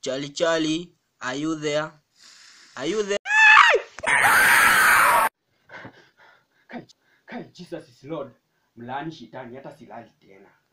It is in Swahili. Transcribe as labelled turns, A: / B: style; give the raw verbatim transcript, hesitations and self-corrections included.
A: Charlie Charlie, are you there? Are you there?
B: Kai, kai, Jesus is Lord. Mlaani shetani hata silali tena.